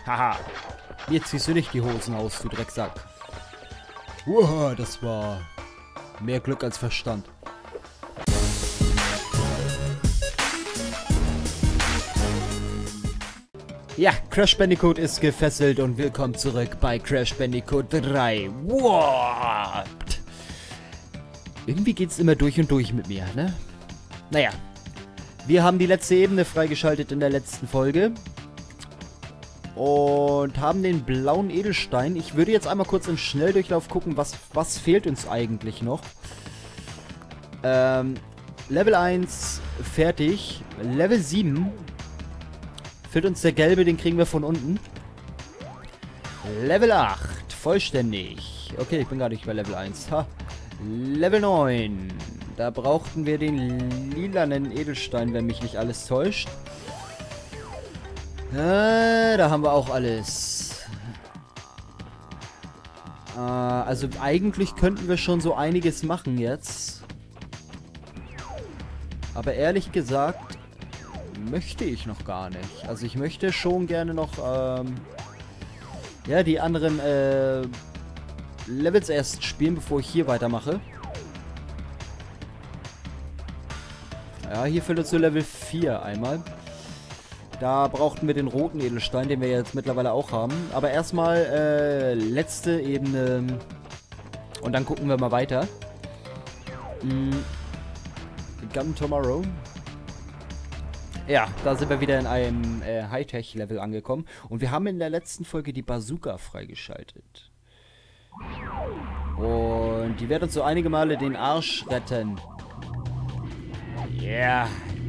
Haha. Mir ziehst du nicht die Hosen aus, du Drecksack. Uah, das war mehr Glück als Verstand. Ja, Crash Bandicoot ist gefesselt und willkommen zurück bei Crash Bandicoot 3. What? Irgendwie geht's immer durch und durch mit mir, ne? Naja. Wir haben die letzte Ebene freigeschaltet in der letzten Folge. Und haben den blauen Edelstein. Ich würde jetzt einmal kurz im Schnelldurchlauf gucken, was fehlt uns eigentlich noch. Level 1 fertig. Level 7 fehlt uns der gelbe, den kriegen wir von unten. Level 8 vollständig. Okay, ich bin gar nicht bei Level 1. Ha. Level 9. Da brauchten wir den lilanen Edelstein, wenn mich nicht alles täuscht. Da haben wir auch alles. Also eigentlich könnten wir schon so einiges machen jetzt. Aber ehrlich gesagt möchte ich noch gar nicht. Also ich möchte schon gerne noch ja, die anderen Levels erst spielen, bevor ich hier weitermache. Ja, hier fehlt uns so Level 4 einmal. Da brauchten wir den roten Edelstein, den wir jetzt mittlerweile auch haben. Aber erstmal letzte Ebene. Und dann gucken wir mal weiter. Gun Tomorrow. Ja, da sind wir wieder in einem Hightech-Level angekommen. Und wir haben in der letzten Folge die Bazooka freigeschaltet. Und die wird uns so einige Male den Arsch retten. Ja. Yeah.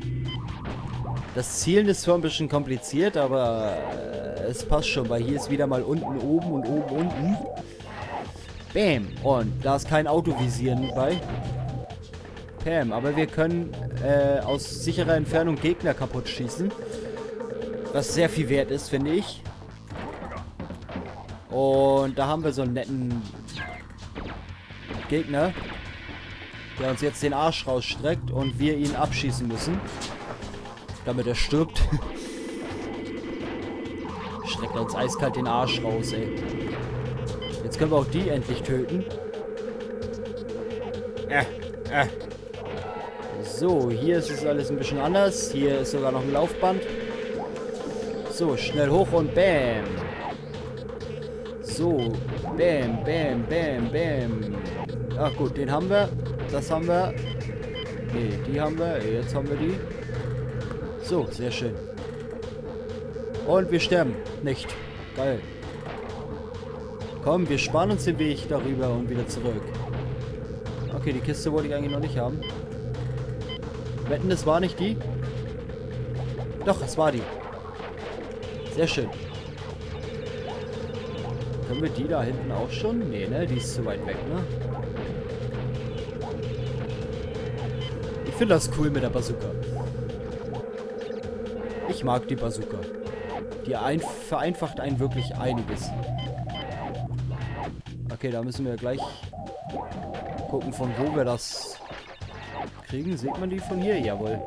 Das Zielen ist zwar ein bisschen kompliziert, aber es passt schon, weil hier ist wieder mal unten oben und oben unten. Bam. Und da ist kein Autovisieren bei. Bam. Aber wir können aus sicherer Entfernung Gegner kaputt schießen. Was sehr viel wert ist, finde ich. Und da haben wir so einen netten Gegner, der uns jetzt den Arsch rausstreckt und wir ihn abschießen müssen. Damit er stirbt. Streckt er uns eiskalt den Arsch raus, ey. Jetzt können wir auch die endlich töten. So, hier ist es alles ein bisschen anders. Hier ist sogar noch ein Laufband. So, schnell hoch und bam. So, bam, bam, bam, bam. Ach gut, den haben wir. Das haben wir. Ne, die haben wir. Jetzt haben wir die. So, sehr schön. Und wir sterben nicht. Geil. Komm, wir sparen uns den Weg darüber und wieder zurück. Okay, die Kiste wollte ich eigentlich noch nicht haben. Wetten, es war nicht die? Doch, es war die. Sehr schön. Können wir die da hinten auch schon? Nee, ne? Die ist zu weit weg, ne? Ich finde das cool mit der Bazooka. Ich mag die Bazooka. Die vereinfacht einen wirklich einiges. Okay, da müssen wir gleich gucken, von wo wir das kriegen. Sieht man die von hier? Jawohl.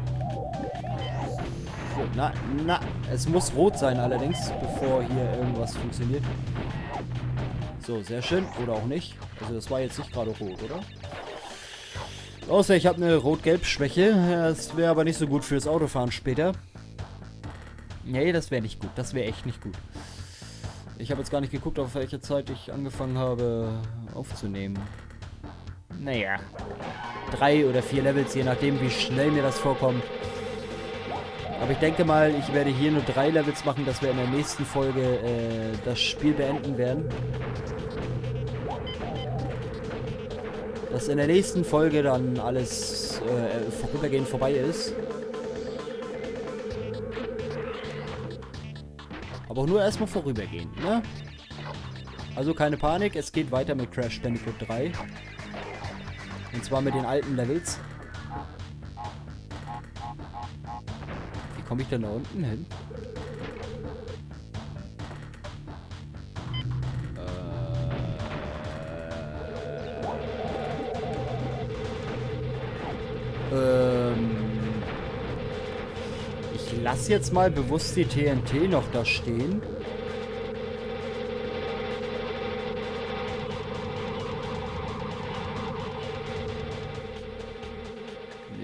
So, na. Es muss rot sein allerdings, bevor hier irgendwas funktioniert. So, sehr schön. Oder auch nicht. Also das war jetzt nicht gerade rot, oder? Außer ich habe eine Rot-Gelb-Schwäche. Das wäre aber nicht so gut fürs Autofahren später. Nee, das wäre nicht gut. Das wäre echt nicht gut. Ich habe jetzt gar nicht geguckt, auf welche Zeit ich angefangen habe aufzunehmen. Naja. 3 oder 4 Levels, je nachdem, wie schnell mir das vorkommt. Aber ich denke mal, ich werde hier nur 3 Levels machen, dass wir in der nächsten Folge das Spiel beenden werden. Dass in der nächsten Folge dann alles vorübergehend vorbei ist. Aber auch nur erstmal vorübergehend, ne? Also keine Panik, es geht weiter mit Crash Bandicoot 3. Und zwar mit den alten Levels. Wie komme ich denn da unten hin? Ich lasse jetzt mal bewusst die TNT noch da stehen.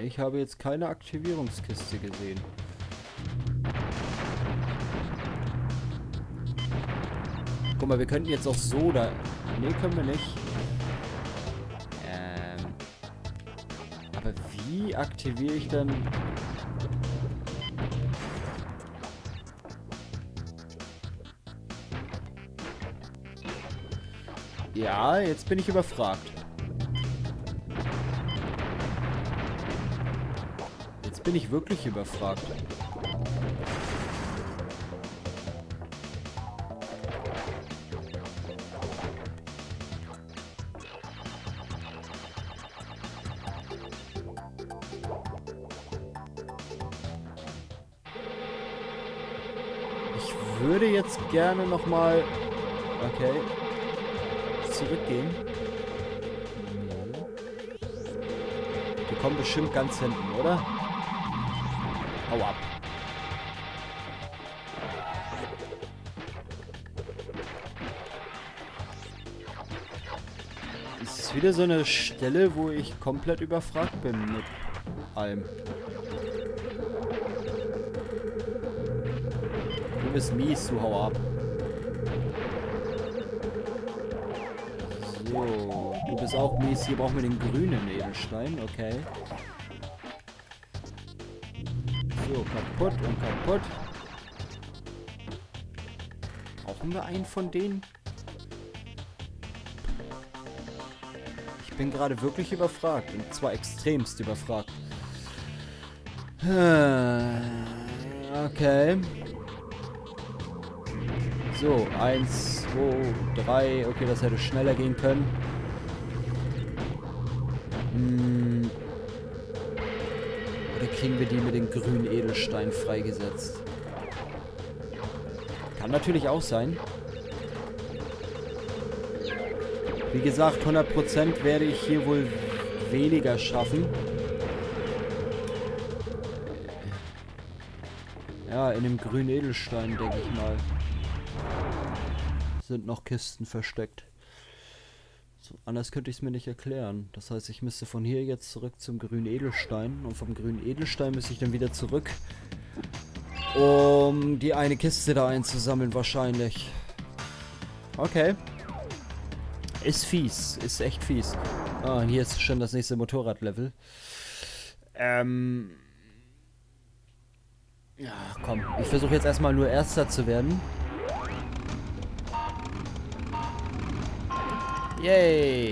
ich habe jetzt keine Aktivierungskiste gesehen. Guck mal, wir könnten jetzt auch so da... Nee, können wir nicht. Aber wie aktiviere ich dann... Ja, jetzt bin ich überfragt. Jetzt bin ich wirklich überfragt. Ich würde jetzt gerne nochmal... Okay. Zurückgehen. Wir kommen bestimmt ganz hinten, oder? Hau ab. Es ist wieder so eine Stelle, wo ich komplett überfragt bin mit allem. Du bist mies, du hau ab. So, du bist auch mies. Hier brauchen wir den grünen Edelstein. Okay. So, kaputt und kaputt. Brauchen wir einen von denen? Ich bin gerade wirklich überfragt. Und zwar extremst überfragt. Okay. So, 1, 2, 3. Okay, das hätte schneller gehen können. Oder kriegen wir die mit den grünen Edelsteinen freigesetzt? Kann natürlich auch sein. Wie gesagt, 100% werde ich hier wohl weniger schaffen. Ja, in dem grünen Edelstein, denke ich mal, sind noch Kisten versteckt. So, anders könnte ich es mir nicht erklären. Das heißt, ich müsste von hier jetzt zurück zum grünen Edelstein. Und vom grünen Edelstein müsste ich dann wieder zurück, um die eine Kiste da einzusammeln wahrscheinlich. Okay. Ist fies. Ist echt fies. Ah, und hier ist schon das nächste Motorradlevel. Ja, komm. Ich versuche jetzt erstmal nur Erster zu werden. Yay!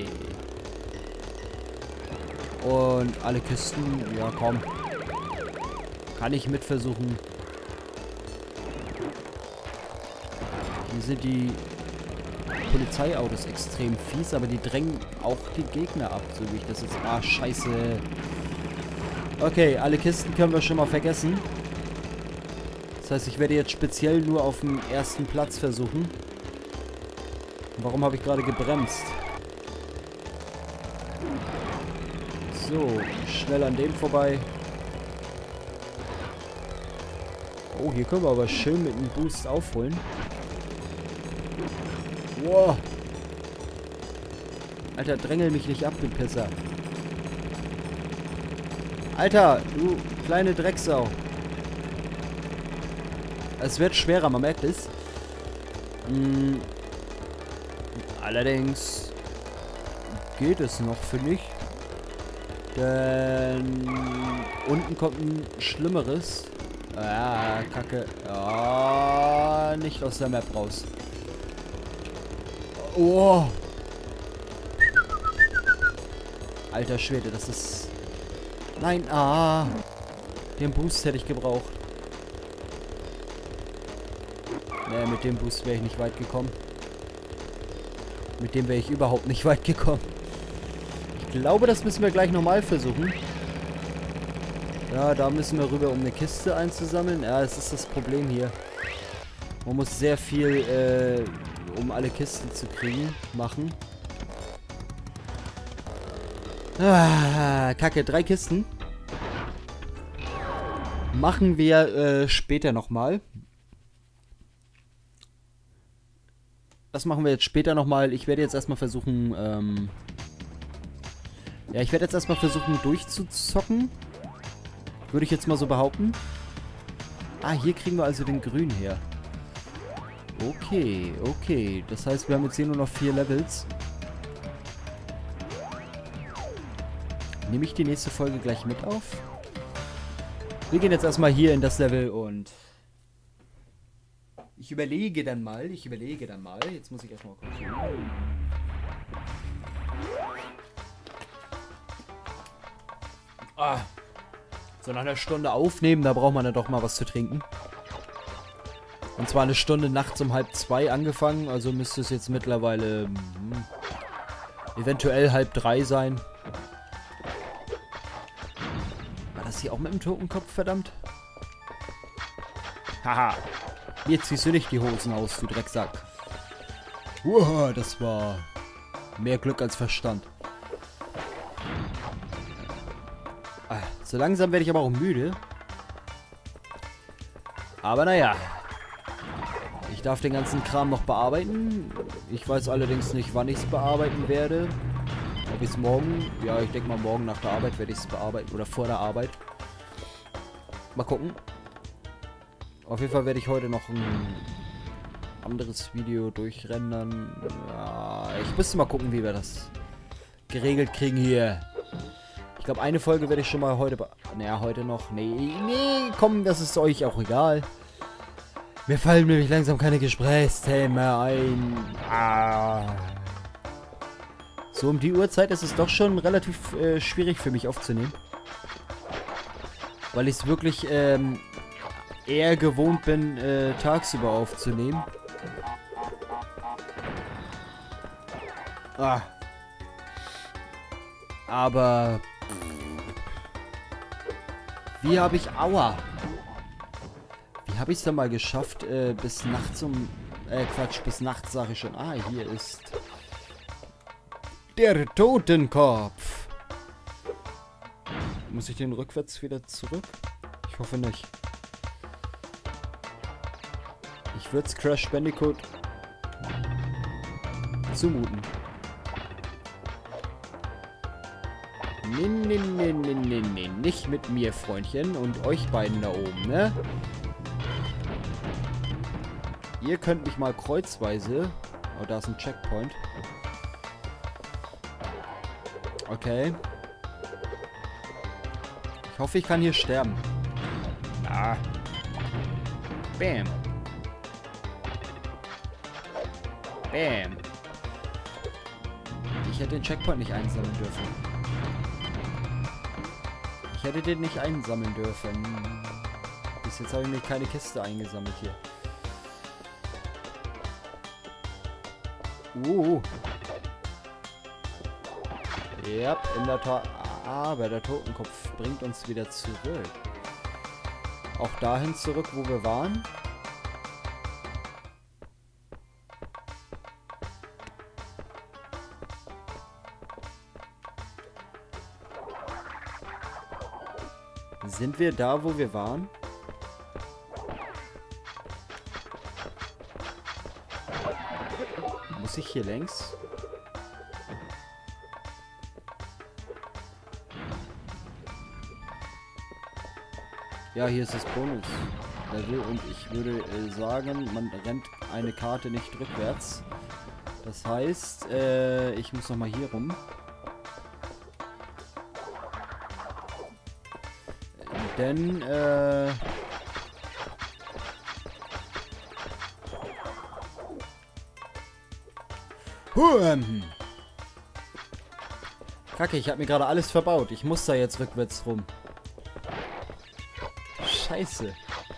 Und alle Kisten, ja komm. Kann ich mitversuchen. Hier sind die Polizeiautos extrem fies, aber die drängen auch die Gegner ab, so wie ich das jetzt... Ah, scheiße. Okay, alle Kisten können wir schon mal vergessen. Das heißt, ich werde jetzt speziell nur auf dem ersten Platz versuchen. Warum habe ich gerade gebremst? So, schnell an dem vorbei. Oh, hier können wir aber schön mit einem Boost aufholen. Wow. Alter, drängel mich nicht ab, du Pisser. Alter, du kleine Drecksau. Es wird schwerer, man merkt es. Allerdings geht es noch, finde ich. Denn unten kommt ein Schlimmeres. Ah, Kacke. Ah, nicht aus der Map raus. Oh. Alter Schwede, das ist... Nein, ah. Den Boost hätte ich gebraucht. Nee, mit dem Boost wäre ich nicht weit gekommen. Mit dem wäre ich überhaupt nicht weit gekommen. Ich glaube, das müssen wir gleich nochmal versuchen. Ja, da müssen wir rüber, um eine Kiste einzusammeln. Ja, das ist das Problem hier. Man muss sehr viel, um alle Kisten zu kriegen, machen. Ah, Kacke, 3 Kisten. Machen wir später nochmal. Das machen wir jetzt später nochmal. Ich werde jetzt erstmal versuchen, ja, ich werde jetzt erstmal versuchen durchzuzocken. Würde ich jetzt mal so behaupten. Ah, hier kriegen wir also den Grün her. Okay, okay. Das heißt, wir haben jetzt hier nur noch 4 Levels. Nehme ich die nächste Folge gleich mit auf? Wir gehen jetzt erstmal hier in das Level und ich überlege dann mal. Jetzt muss ich erstmal gucken. Ah. So nach einer Stunde aufnehmen, da braucht man dann doch mal was zu trinken. Und zwar eine Stunde nachts um 1:30 angefangen, also müsste es jetzt mittlerweile eventuell 2:30 sein. War das hier auch mit dem Totenkopf, verdammt? Haha. Jetzt ziehst du nicht die Hosen aus, du Drecksack. Uah, das war mehr Glück als Verstand. Ah, so langsam werde ich aber auch müde. Aber naja. Ich darf den ganzen Kram noch bearbeiten. Ich weiß allerdings nicht, wann ich es bearbeiten werde. Ob ich es morgen... Ja, ich denke mal morgen nach der Arbeit werde ich es bearbeiten. Oder vor der Arbeit. Mal gucken. Auf jeden Fall werde ich heute noch ein anderes Video durchrendern. Ja, ich müsste mal gucken, wie wir das geregelt kriegen hier. Ich glaube, eine Folge werde ich schon mal heute... Naja, heute noch. Nee, komm, das ist euch auch egal. Mir fallen nämlich langsam keine Gesprächsthemen ein. So um die Uhrzeit ist es doch schon relativ schwierig für mich aufzunehmen. Weil ich es wirklich eher gewohnt bin, tagsüber aufzunehmen. Aber... Wie habe ich... Aua! Wie habe ich es denn mal geschafft, bis nachts bis nachts sage ich schon. Ah, hier ist... Der Totenkopf! Muss ich den rückwärts wieder zurück? Ich hoffe nicht. Ich würde es Crash Bandicoot zumuten. Nee, nicht mit mir, Freundchen. Und euch beiden da oben, ne? Ihr könnt mich mal kreuzweise... Oh, da ist ein Checkpoint. Okay. Ich hoffe, ich kann hier sterben. Ah. Bam. Bam. Ich hätte den Checkpoint nicht einsammeln dürfen. Ich hätte den nicht einsammeln dürfen. Bis jetzt habe ich mir keine Kiste eingesammelt hier. Ja, in der Tat. Aber der Totenkopf bringt uns wieder zurück. Auch dahin zurück, wo wir waren. Sind wir da, wo wir waren? Muss ich hier längs? Ja, hier ist das Bonus-Level und ich würde sagen, man rennt eine Karte nicht rückwärts. Das heißt, ich muss nochmal hier rum. Denn, Kacke, ich habe mir gerade alles verbaut. Ich muss da jetzt rückwärts rum. Scheiße.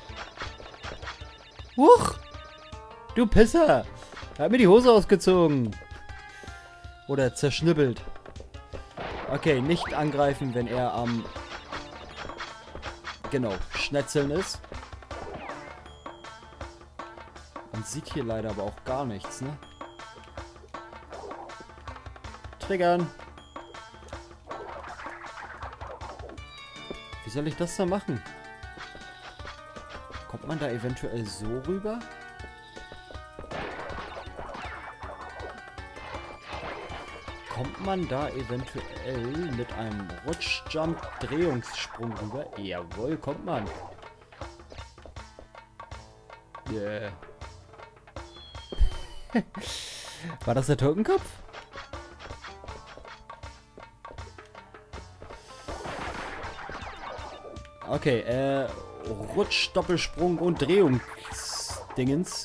Huch! Du Pisser! Er hat mir die Hose ausgezogen. Oder zerschnibbelt. Okay, nicht angreifen, wenn er am... Genau, Schnetzeln ist. Man sieht hier leider aber auch gar nichts, ne? Triggern. Wie soll ich das da machen? Kommt man da eventuell so rüber? kommt man da eventuell mit einem Rutschjump-Drehungssprung rüber? Jawohl, kommt man. Yeah. War das der Totenkopf? Okay, Rutsch, Doppelsprung und Drehungsdingens.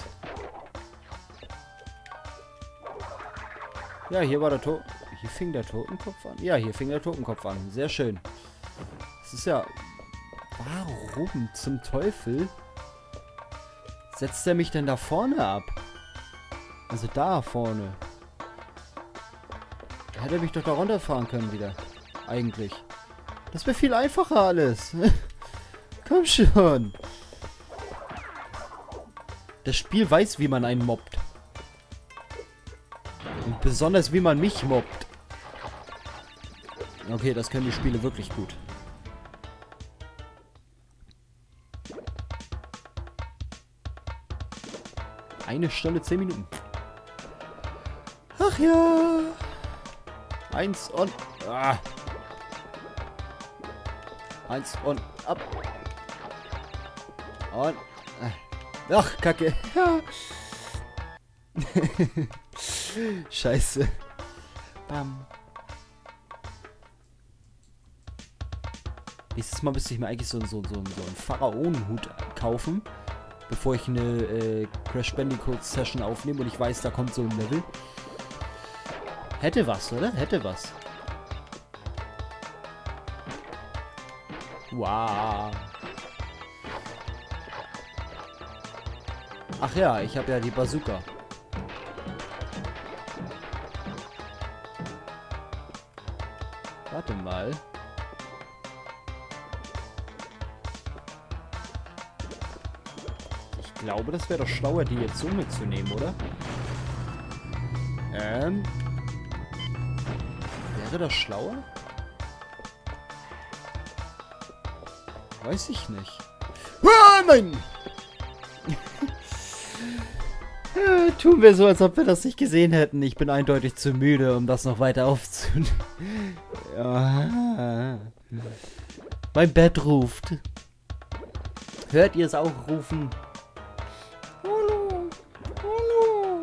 Ja, hier war der Hier fing der Totenkopf an. Ja, hier fing der Totenkopf an. Sehr schön. Das ist ja... Warum zum Teufel setzt er mich denn da vorne ab? Also da vorne. Da hätte er mich doch da runterfahren können wieder. Eigentlich. Das wäre viel einfacher alles. Komm schon. Das Spiel weiß, wie man einen mobbt. Und besonders, wie man mich mobbt. Okay, das können die Spiele wirklich gut. Eine Stunde, 10 Minuten. Ach ja. 1 und... Ah. 1 und ab. Und... Ach, Kacke. Ja. Scheiße. Bam. Nächstes Mal müsste ich mir eigentlich so einen Pharaonenhut kaufen, bevor ich eine Crash Bandicoot Session aufnehme und ich weiß, da kommt so ein Level. Hätte was, oder? Hätte was. Wow. Ach ja, ich habe ja die Bazooka. Warte mal. Ich glaube, das wäre doch schlauer, die jetzt so mitzunehmen, oder? Wäre das schlauer? Weiß ich nicht. Ah, nein! Tun wir so, als ob wir das nicht gesehen hätten. Ich bin eindeutig zu müde, um das noch weiter aufzunehmen. Ja. Mein Bett ruft. Hört ihr es auch rufen? Hallo, hallo,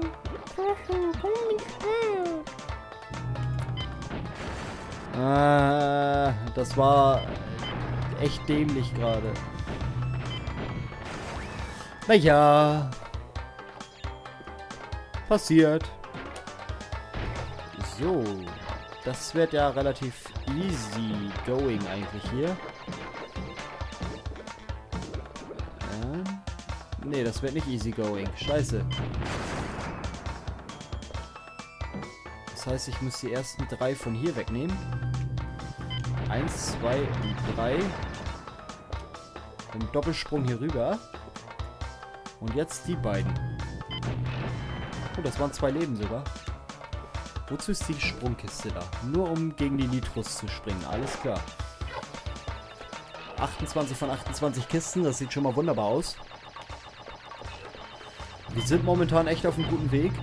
das war echt dämlich gerade. Naja. Passiert. So. Das wird ja relativ easy going eigentlich hier. Nee, das wird nicht easy going. Scheiße. Das heißt, ich muss die ersten 3 von hier wegnehmen. 1, 2 und 3. Im Doppelsprung hier rüber. Und jetzt die beiden. Oh, das waren 2 Leben sogar. Wozu ist die Sprungkiste da? Nur um gegen die Nitros zu springen. Alles klar. 28 von 28 Kisten. Das sieht schon mal wunderbar aus. Wir sind momentan echt auf einem guten Weg.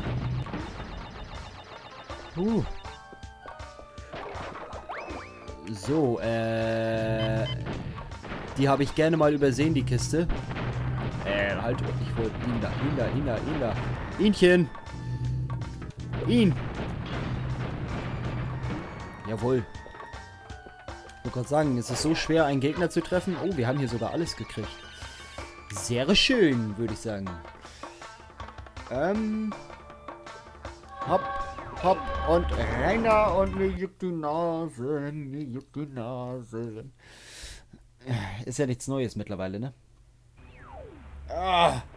So, die habe ich gerne mal übersehen, die Kiste. Halt, ich wollte ihn da. Ihnchen! Ihn! Jawohl. Ich wollte gerade sagen, es ist so schwer, einen Gegner zu treffen. Oh, wir haben hier sogar alles gekriegt. Sehr schön, würde ich sagen. Hopp, hopp und rein da und mir juckt die Nase, mir juckt die Nase. Ist ja nichts Neues mittlerweile, ne? Ah.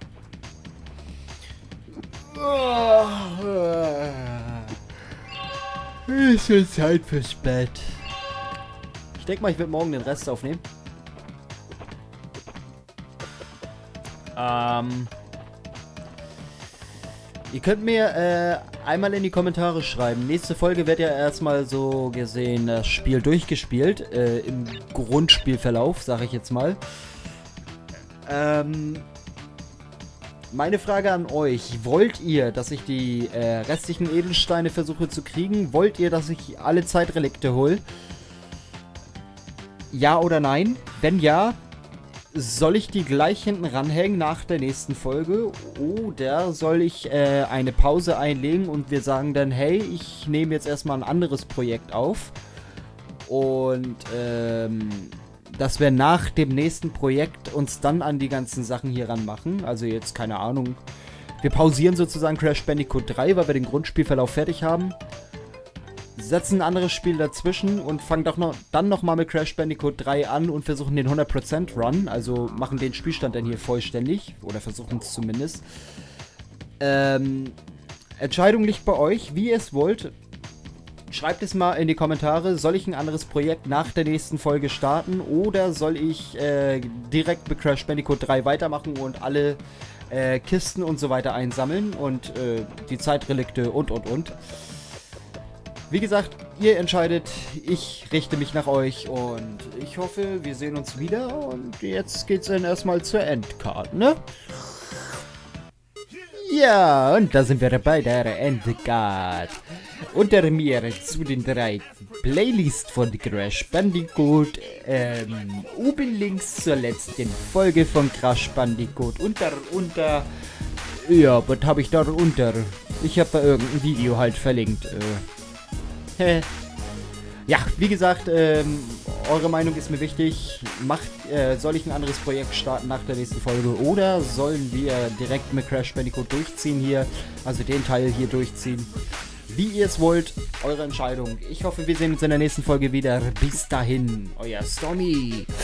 Ist schon Zeit fürs Bett. Ich denke mal, ich werde morgen den Rest aufnehmen. Ihr könnt mir einmal in die Kommentare schreiben. Nächste Folge wird ja erstmal so gesehen das Spiel durchgespielt. Im Grundspielverlauf, sage ich jetzt mal. meine Frage an euch. Wollt ihr, dass ich die restlichen Edelsteine versuche zu kriegen? Wollt ihr, dass ich alle Zeitrelikte hole? Ja oder nein? Wenn ja, soll ich die gleich hinten ranhängen nach der nächsten Folge? Oder soll ich eine Pause einlegen und wir sagen dann, hey, ich nehme jetzt erstmal ein anderes Projekt auf. Und dass wir nach dem nächsten Projekt uns dann an die ganzen Sachen hier ranmachen. Also jetzt, keine Ahnung. Wir pausieren sozusagen Crash Bandicoot 3, weil wir den Grundspielverlauf fertig haben. Setzen ein anderes Spiel dazwischen und fangen dann nochmal mit Crash Bandicoot 3 an und versuchen den 100% Run. Also machen den Spielstand dann hier vollständig. Oder versuchen es zumindest. Entscheidung liegt bei euch, wie ihr es wollt. Schreibt es mal in die Kommentare. Soll ich ein anderes Projekt nach der nächsten Folge starten? Oder soll ich direkt mit Crash Bandicoot 3 weitermachen und alle Kisten und so weiter einsammeln? Und die Zeitrelikte und. Wie gesagt, ihr entscheidet, ich richte mich nach euch und ich hoffe, wir sehen uns wieder und jetzt geht's dann erstmal zur Endcard, ne? Ja, und da sind wir bei der Endcard. Unter mir zu den 3 Playlists von Crash Bandicoot, oben links zur letzten Folge von Crash Bandicoot, ja, was habe ich da unter? Ich habe da irgendein Video halt verlinkt, ja, wie gesagt, eure Meinung ist mir wichtig. Soll ich ein anderes Projekt starten nach der nächsten Folge oder sollen wir direkt mit Crash Bandicoot durchziehen hier, also den Teil hier durchziehen? Wie ihr es wollt, eure Entscheidung. Ich hoffe, wir sehen uns in der nächsten Folge wieder. Bis dahin, euer Stormy.